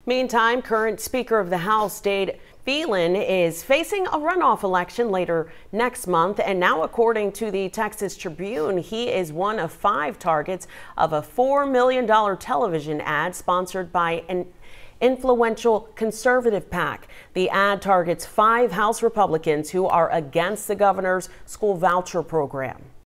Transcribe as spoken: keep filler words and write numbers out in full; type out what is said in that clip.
Meantime, current Speaker of the House, Dade Phelan, is facing a runoff election later next month, and now according to the Texas Tribune, he is one of five targets of a four million dollar television ad sponsored by an influential conservative PAC. The ad targets five House Republicans who are against the governor's school voucher program.